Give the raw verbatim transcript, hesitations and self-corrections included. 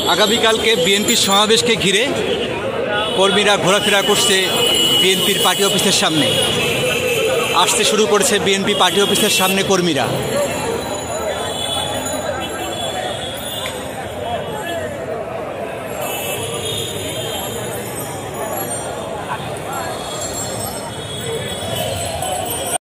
আগামীকালকে বিএনপির সমাবেশকে ঘিরে কর্মীরা ঘোরাফেরা করছে বিএনপির পার্টি অফিসের সামনে। আসতে শুরু করেছে বিএনপি পার্টি অফিসের সামনে কর্মীরা।